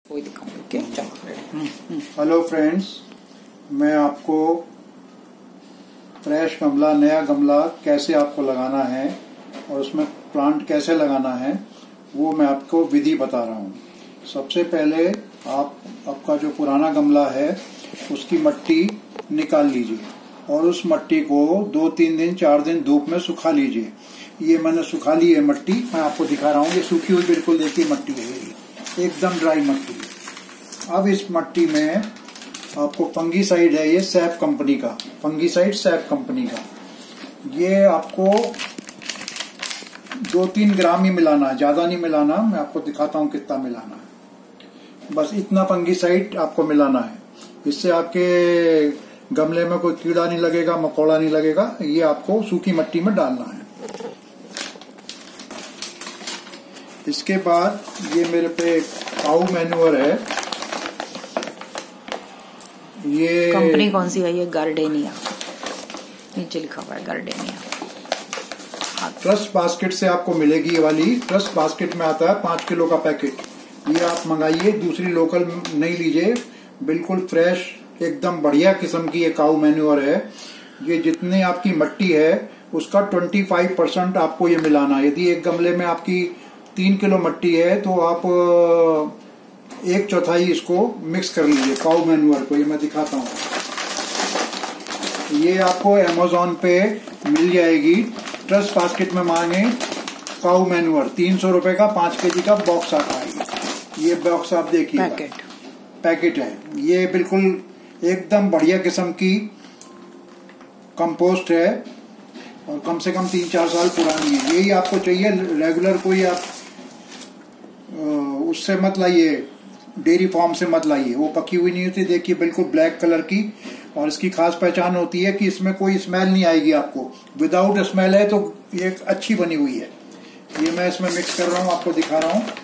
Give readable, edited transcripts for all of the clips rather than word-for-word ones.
कोई दिखाऊंगी। ओके चलो। हेलो फ्रेंड्स, मैं आपको फ्रेश गमला, नया गमला कैसे आपको लगाना है और उसमें प्लांट कैसे लगाना है वो मैं आपको विधि बता रहा हूँ। सबसे पहले आपका जो पुराना गमला है उसकी मट्टी निकाल लीजिए और उस मट्टी को 2-3 दिन 4 दिन धूप में सुखा लीजिए। ये मैंने सुखा ली है मट्टी, मैं आपको दिखा रहा हूँ। ये सूखी हुई बिल्कुल देखिए मट्टी है, एकदम ड्राई मट्टी। अब इस मट्टी में आपको फंगीसाइड है, ये सैप कंपनी का फंगीसाइड, सैप कंपनी का। ये आपको 2-3 ग्राम ही मिलाना है, ज्यादा नहीं मिलाना। मैं आपको दिखाता हूँ कितना मिलाना है। बस इतना फंगीसाइड आपको मिलाना है। इससे आपके गमले में कोई कीड़ा नहीं लगेगा, मकोड़ा नहीं लगेगा। ये आपको सूखी मट्टी में डालना है। इसके बाद ये मेरे पे काऊ मैन्योर है। ये कंपनी कौन सी है? ये गार्डेनिया, नीचे लिखा हुआ है गार्डेनिया। ट्रस्ट बास्केट से आपको मिलेगी ये वाली। ट्रस्ट बास्केट में आता है 5 किलो का पैकेट। ये आप मंगाइए, दूसरी लोकल नहीं लीजिए, बिल्कुल फ्रेश एकदम बढ़िया किस्म की ये काऊ मैन्योर है। ये जितने आपकी मट्टी है उसका 25% आपको ये मिलाना है। यदि एक गमले में आपकी 3 किलो मट्टी है तो आप 1/4 इसको मिक्स कर लीजिए काऊ मैन्योर को। ये मैं दिखाता हूँ। ये आपको अमेज़न पे मिल जाएगी। ट्रस्ट बास्केट में मांगे काऊ मैन्योर 300 रुपए का 5 केजी का बॉक्स आता है। ये बॉक्स आप देखिए, पैकेट है। ये बिल्कुल एकदम बढ़िया किस्म की कंपोस्ट है और कम से कम 3-4 साल पुरानी है। यही आपको चाहिए रेगुलर। कोई आप उससे मत लाइए, डेयरी फार्म से मत लाइए, वो पकी हुई नहीं होती। देखिए बिल्कुल ब्लैक कलर की, और इसकी खास पहचान होती है कि इसमें कोई स्मेल नहीं आएगी आपको। विदाउट स्मेल है तो ये अच्छी बनी हुई है। ये मैं इसमें मिक्स कर रहा हूँ, आपको दिखा रहा हूँ।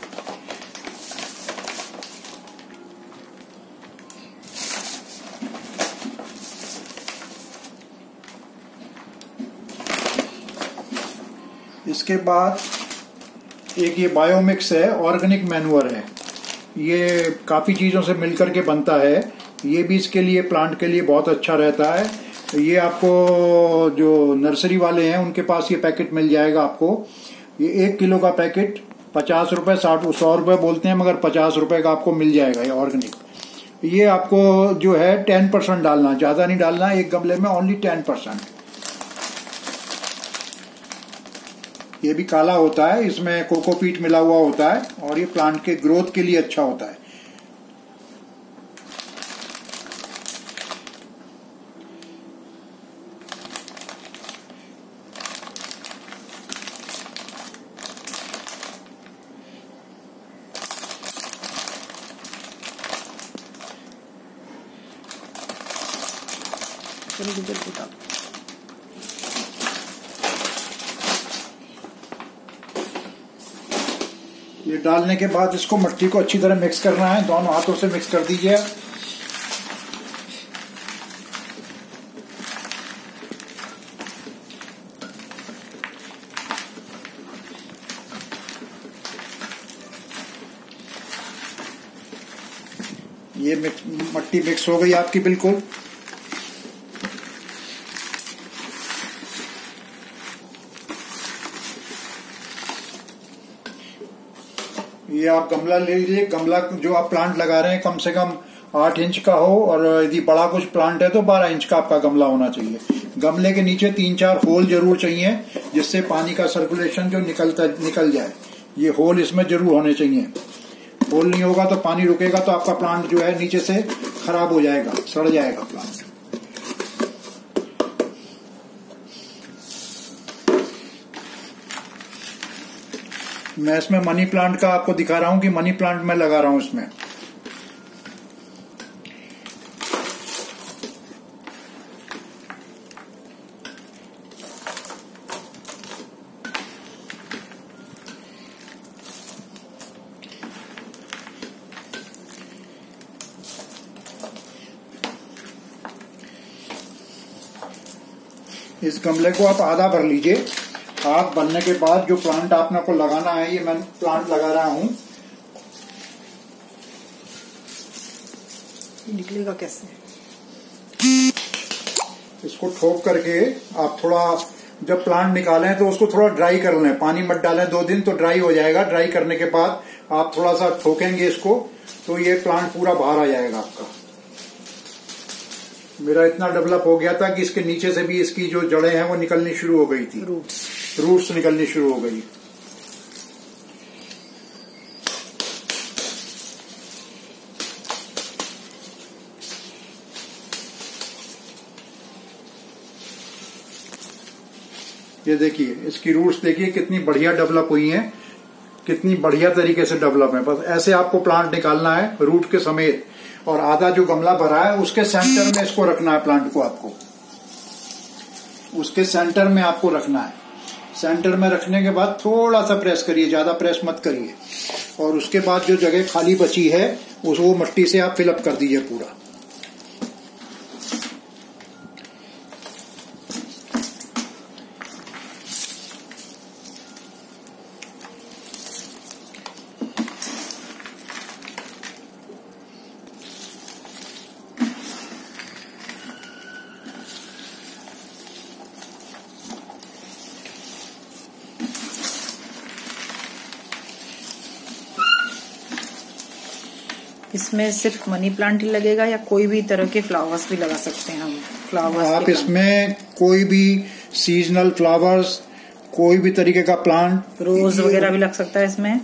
इसके बाद एक ये बायोमिक्स है, ऑर्गेनिक मैन्योर है। ये काफी चीजों से मिलकर के बनता है। ये भी इसके लिए, प्लांट के लिए बहुत अच्छा रहता है। ये आपको जो नर्सरी वाले हैं उनके पास ये पैकेट मिल जाएगा आपको। ये 1 किलो का पैकेट 50 रुपए, 100 रुपए बोलते हैं, मगर 50 रुपए का आपको मिल जाएगा ये ऑर्गेनिक। ये आपको जो है 10% डालना, ज्यादा नहीं डालना। एक गमले में ओनली 10%। ये भी काला होता है, इसमें कोकोपीट मिला हुआ होता है और ये प्लांट के ग्रोथ के लिए अच्छा होता है। ये डालने के बाद इसको मट्टी को अच्छी तरह मिक्स करना है। दोनों हाथों से मिक्स कर दीजिए। ये मट्टी मिक्स हो गई आपकी बिल्कुल। ये आप गमला ले लीजिए। गमला जो आप प्लांट लगा रहे हैं कम से कम 8 इंच का हो, और यदि बड़ा कुछ प्लांट है तो 12 इंच का आपका गमला होना चाहिए। गमले के नीचे 3-4 होल जरूर चाहिए, जिससे पानी का सर्कुलेशन जो निकल जाए। ये होल इसमें जरूर होने चाहिए। होल नहीं होगा तो पानी रुकेगा तो आपका प्लांट जो है नीचे से खराब हो जाएगा, सड़ जाएगा प्लांट। मैं इसमें मनी प्लांट का आपको दिखा रहा हूं कि मनी प्लांट मैं लगा रहा हूं इसमें। इस गमले को आप आधा भर लीजिए। हाथ भरने के बाद जो प्लांट आपने को लगाना है, ये मैं प्लांट लगा रहा हूं। निकलेगा कैसे? इसको ठोक करके आप थोड़ा, जब प्लांट निकालें तो उसको थोड़ा ड्राई कर लें, पानी मत डालें 2 दिन तो ड्राई हो जाएगा। ड्राई करने के बाद आप थोड़ा सा ठोकेंगे इसको तो ये प्लांट पूरा बाहर आ जाएगा आपका। मेरा इतना डेवलप हो गया था कि इसके नीचे से भी इसकी जो जड़ें हैं वो निकलनी शुरू हो गई थी, रूट्स निकलनी शुरू हो गई। ये देखिए इसकी रूट्स देखिए कितनी बढ़िया डेवलप हुई हैं, कितनी बढ़िया तरीके से डेवलप है। बस ऐसे आपको प्लांट निकालना है रूट के समेत, और आधा जो गमला भरा है उसके सेंटर में इसको रखना है। प्लांट को आपको उसके सेंटर में आपको रखना है। सेंटर में रखने के बाद थोड़ा सा प्रेस करिए, ज्यादा प्रेस मत करिए, और उसके बाद जो जगह खाली बची है वो मिट्टी से आप फिलअप कर दीजिए पूरा। इसमें सिर्फ मनी प्लांट ही लगेगा या कोई भी तरह के फ्लावर्स भी लगा सकते हैं हम? फ्लावर्स आप इसमें कोई भी सीजनल फ्लावर्स, कोई भी तरीके का प्लांट, रोज वगैरह भी लग सकता है इसमें।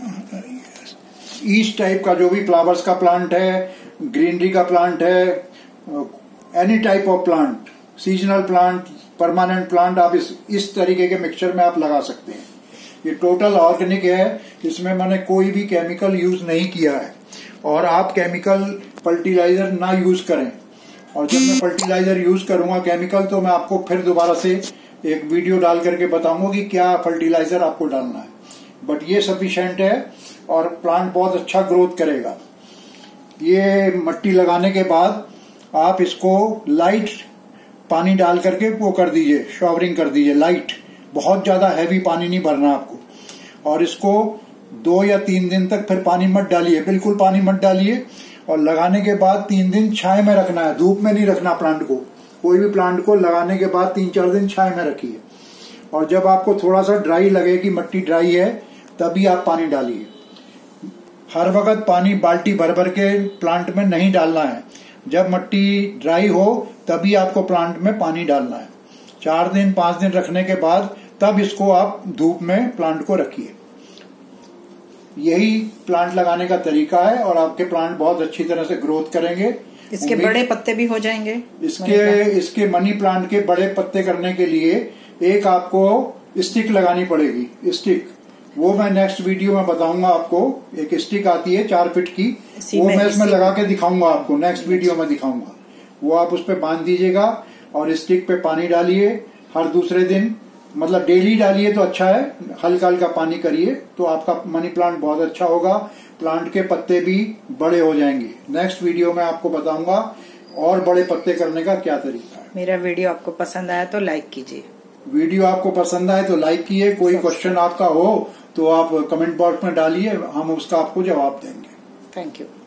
ईच टाइप का जो भी फ्लावर्स का प्लांट है, ग्रीनरी का प्लांट है, any type of plant, seasonal plant, permanent plant, आप इस तरीके के मिक्सचर में आप लगा सकते हैं। ये टोटल ऑर्गेनिक है, इसमें मैंने कोई भी केमिकल यूज नहीं किया है। और आप केमिकल फर्टिलाइजर ना यूज करें, और जब मैं फर्टिलाइजर यूज करूंगा केमिकल तो मैं आपको फिर दोबारा से एक वीडियो डाल करके बताऊंगा कि क्या फर्टिलाइजर आपको डालना है। बट ये सफिशिएंट है और प्लांट बहुत अच्छा ग्रोथ करेगा। ये मिट्टी लगाने के बाद आप इसको लाइट पानी डाल करके वो कर दीजिए, शॉवरिंग कर दीजिए लाइट, बहुत ज्यादा हैवी पानी नहीं भरना आपको। और इसको 2 या 3 दिन तक फिर पानी मत डालिए, बिल्कुल पानी मत डालिए। और लगाने के बाद 3 दिन छाए में रखना है, धूप में नहीं रखना प्लांट को। कोई भी प्लांट को लगाने के बाद 3-4 दिन छाए में रखिए। और जब आपको थोड़ा सा ड्राई लगे कि मिट्टी ड्राई है तभी आप पानी डालिए। हर वक्त पानी बाल्टी भर भर के प्लांट में नहीं डालना है। जब मिट्टी ड्राई हो तभी आपको प्लांट में पानी डालना है। 4 दिन 5 दिन रखने के बाद तब इसको आप धूप में प्लांट को रखिए। यही प्लांट लगाने का तरीका है और आपके प्लांट बहुत अच्छी तरह से ग्रोथ करेंगे। इसके बड़े पत्ते भी हो जाएंगे। इसके मनी प्लांट के बड़े पत्ते करने के लिए एक आपको स्टिक लगानी पड़ेगी। स्टिक वो मैं नेक्स्ट वीडियो में बताऊंगा आपको। एक स्टिक आती है 4 फीट की, वो मैं इसमें लगा के दिखाऊंगा आपको, नेक्स्ट वीडियो में दिखाऊंगा। वो आप उस पर बांध दीजिएगा और स्टिक पे पानी डालिए हर दूसरे दिन, मतलब डेली डालिए तो अच्छा है, हल्का हल्का पानी करिए तो आपका मनी प्लांट बहुत अच्छा होगा। प्लांट के पत्ते भी बड़े हो जाएंगे। नेक्स्ट वीडियो में आपको बताऊंगा और बड़े पत्ते करने का क्या तरीका है। मेरा वीडियो आपको पसंद आया तो लाइक कीजिए। वीडियो आपको पसंद आए तो लाइक कीजिए। कोई क्वेश्चन आपका हो तो आप कमेंट बॉक्स में डालिए, हम उसका आपको जवाब देंगे। Thank you.